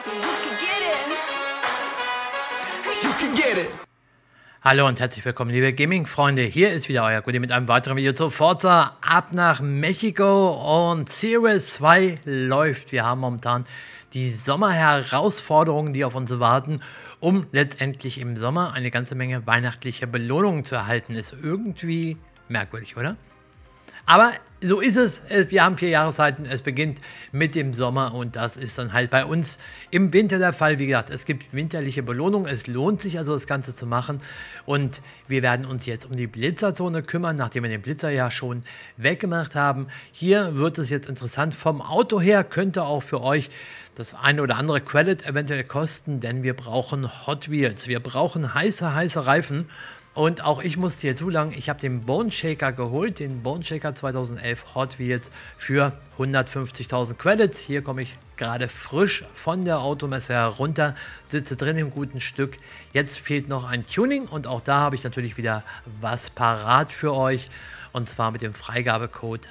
Hallo und herzlich willkommen, liebe Gaming-Freunde. Hier ist wieder euer Goodie mit einem weiteren Video zu Forza ab nach Mexiko und Series 2 läuft. Wir haben momentan die Sommerherausforderungen, die auf uns warten, um letztendlich im Sommer eine ganze Menge weihnachtlicher Belohnungen zu erhalten. Ist irgendwie merkwürdig, oder? Aber so ist es. Wir haben 4 Jahreszeiten. Es beginnt mit dem Sommer und das ist dann halt bei uns im Winter der Fall. Wie gesagt, es gibt winterliche Belohnungen. Es lohnt sich also, das Ganze zu machen. Und wir werden uns jetzt um die Blitzerzone kümmern, nachdem wir den Blitzer ja schon weggemacht haben. Hier wird es jetzt interessant. Vom Auto her könnte auch für euch das eine oder andere Credit eventuell kosten, denn wir brauchen Hot Wheels. Wir brauchen heiße Reifen. Und auch ich musste hier zulangen, ich habe den Bone Shaker geholt, den Bone Shaker 2011 Hot Wheels für 150.000 Credits. Hier komme ich gerade frisch von der Automesse herunter, sitze drin im guten Stück. Jetzt fehlt noch ein Tuning und auch da habe ich natürlich wieder was parat für euch. Und zwar mit dem Freigabecode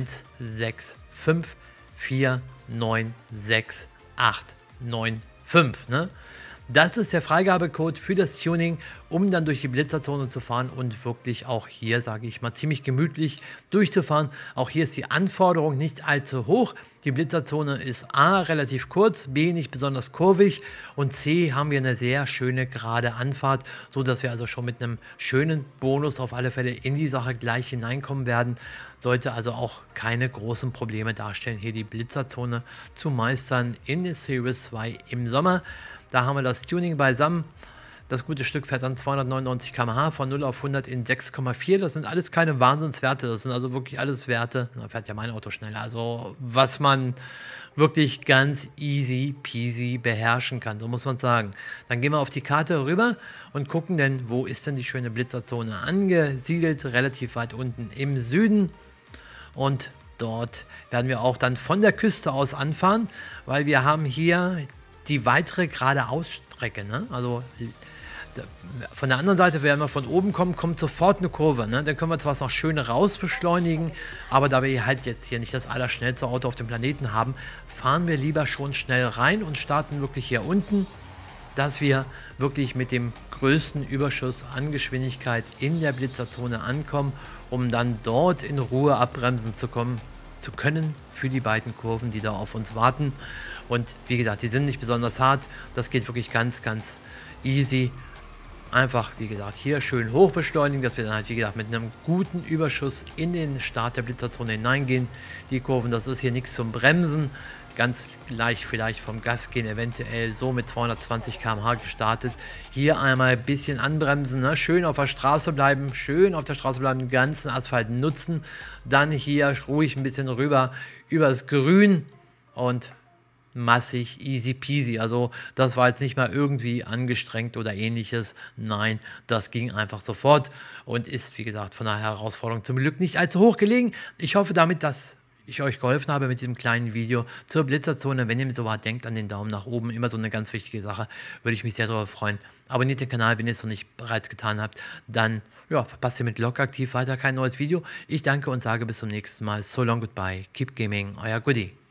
165496895. Ne? Das ist der Freigabecode für das Tuning, um dann durch die Blitzerzone zu fahren und wirklich auch hier, sage ich mal, ziemlich gemütlich durchzufahren. Auch hier ist die Anforderung nicht allzu hoch. Die Blitzerzone ist A, relativ kurz, B, nicht besonders kurvig und C, haben wir eine sehr schöne gerade Anfahrt, sodass wir also schon mit einem schönen Bonus auf alle Fälle in die Sache gleich hineinkommen werden. Sollte also auch keine großen Probleme darstellen, hier die Blitzerzone zu meistern in der Series 2 im Sommer. Da haben wir das Tuning beisammen. Das gute Stück fährt dann 299 km/h von 0 auf 100 in 6,4. Das sind alles keine Wahnsinnswerte. Das sind also wirklich alles Werte. Da fährt ja mein Auto schneller. Also was man wirklich ganz easy peasy beherrschen kann. So muss man sagen. Dann gehen wir auf die Karte rüber und gucken denn, wo ist denn die schöne Blitzerzone angesiedelt. Relativ weit unten im Süden. Und dort werden wir auch dann von der Küste aus anfahren, weil wir haben hier die weitere geradeausstrecke, ne? Also von der anderen Seite, wenn wir von oben kommen, kommt sofort eine Kurve, ne? Dann können wir zwar noch schön raus beschleunigen, aber da wir halt jetzt hier nicht das allerschnellste Auto auf dem Planeten haben, fahren wir lieber schon schnell rein und starten wirklich hier unten, dass wir wirklich mit dem größten Überschuss an Geschwindigkeit in der Blitzerzone ankommen, um dann dort in Ruhe abbremsen zu können für die beiden Kurven, die da auf uns warten. Und wie gesagt, die sind nicht besonders hart. Das geht wirklich ganz easy. Einfach, wie gesagt, hier schön hoch beschleunigen, dass wir dann halt, wie gesagt, mit einem guten Überschuss in den Start der Blitzerzone hineingehen. Die Kurven, das ist hier nichts zum Bremsen. Ganz leicht vielleicht vom Gas gehen, eventuell so mit 220 km/h gestartet. Hier einmal ein bisschen anbremsen, ne? Schön auf der Straße bleiben, den ganzen Asphalt nutzen. Dann hier ruhig ein bisschen rüber übers Grün und massig easy peasy. Also das war jetzt nicht mal irgendwie angestrengt oder ähnliches. Nein, das ging einfach sofort und ist, wie gesagt, von der Herausforderung zum Glück nicht allzu hoch gelegen. Ich hoffe damit, dass ich euch geholfen habe mit diesem kleinen Video zur Blitzerzone. Wenn ihr so weit denkt, an den Daumen nach oben, immer so eine ganz wichtige Sache, würde ich mich sehr darüber freuen. Abonniert den Kanal, wenn ihr es noch nicht bereits getan habt, dann ja, verpasst ihr mit Lockaktiv weiter kein neues Video. Ich danke und sage bis zum nächsten Mal. So long, goodbye, keep gaming, euer Goodie.